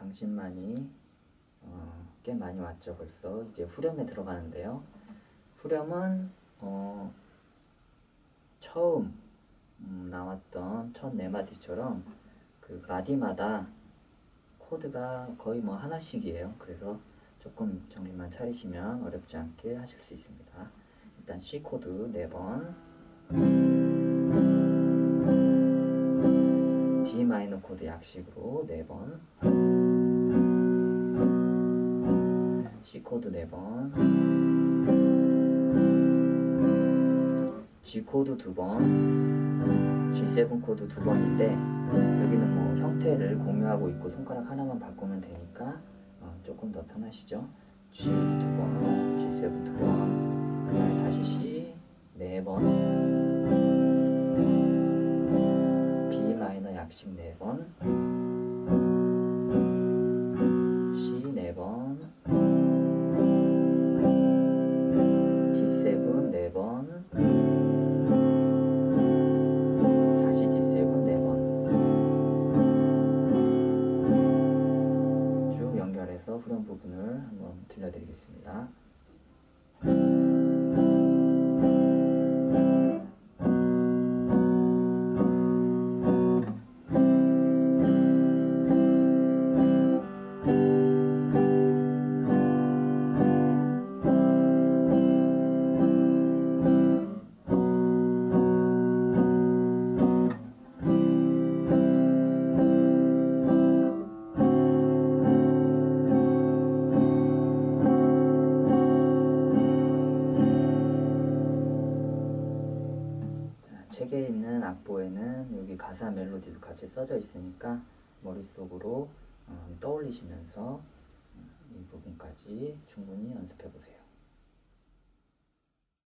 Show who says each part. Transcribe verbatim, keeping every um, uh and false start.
Speaker 1: 당신만이 어, 꽤 많이 왔죠. 벌써 이제 후렴에 들어가는데요. 후렴은 어, 처음 음, 나왔던 첫 네 마디처럼 그 마디마다 코드가 거의 뭐 하나씩이에요. 그래서 조금 정신만 차리시면 어렵지 않게 하실 수 있습니다. 일단 C 코드 네 번, D 마이너 코드 약식으로 네 번, C 코드 네 번, G 코드 두 번, 지 세븐 코드 두 번인데 여기는 뭐 형태를 공유하고 있고 손가락 하나만 바꾸면 되니까 어, 조금 더 편하시죠. G 두 번, 지 세븐 두 번, 그 다음에 다시 C 네 번, B 마이너 약식 네 번, C 네 번, 지 세븐 네 번, 다시 지 세븐 네 번 쭉 연결해서 후렴 부분을 한번 들려드리겠습니다. 책에 있는 악보에는 여기 가사 멜로디도 같이 써져 있으니까 머릿속으로 어, 떠올리시면서 이 부분까지 충분히 연습해 보세요.